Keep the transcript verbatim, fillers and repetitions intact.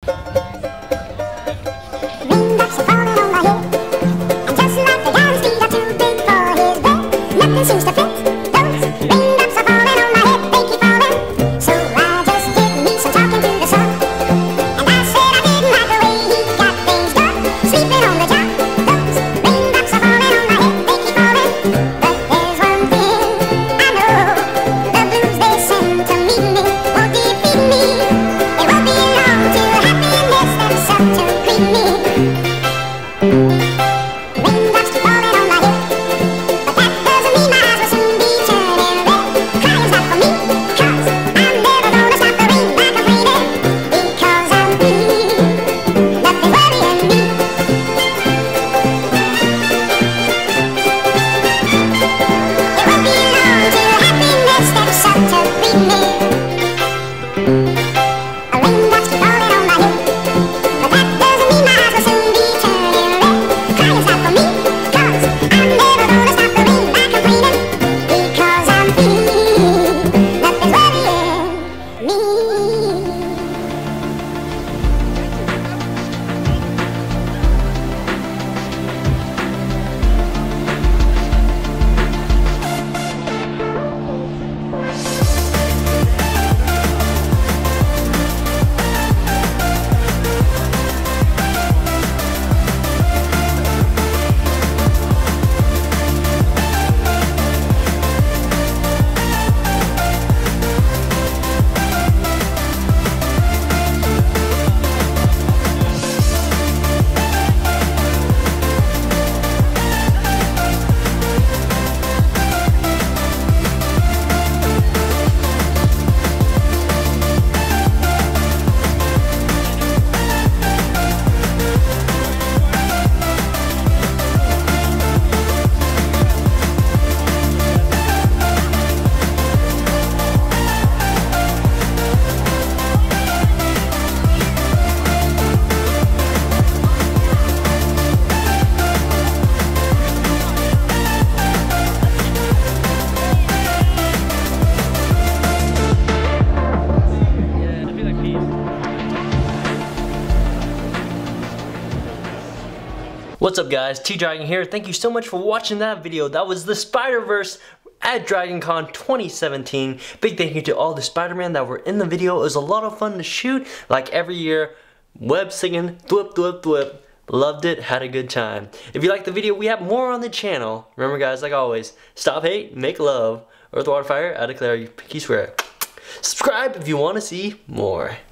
Raindrops are falling on my head, and just like the gallons feet are too big for his bed, nothing seems to fit. Those raindrops are falling on my head, they keep falling. So I just did me some talking to the sun, and I said I didn't like the way he got things done, sleeping on the job. Those raindrops are falling on my head, they keep falling. But there's one thing I know, the blues they send to meet me won't defeat me. It won't be long till happiness steps up to greet me. Raindrops keep falling on my head, but that doesn't mean my eyes will soon be turning red. Crying's not for me, 'cause I'm never gonna stop the rain by complaining, because I'm free, nothing's worrying me. It won't be long till happiness steps up to greet me. Raindrops keep falling on my head, but that doesn't mean my eyes will soon be turning red. Crying's not for me, 'cause I'm never gonna stop the rain by complaining, because I'm free, nothing's worrying me. What's up guys, T-Dragon here. Thank you so much for watching that video. That was the Spider-Verse at DragonCon twenty seventeen. Big thank you to all the Spider-Man that were in the video. It was a lot of fun to shoot, like every year. Web singing, thwip thwip thwip. Loved it, had a good time. If you liked the video, we have more on the channel. Remember guys, like always, stop hate, make love. Earth, water, fire, I declare you pinky swear. Subscribe if you want to see more.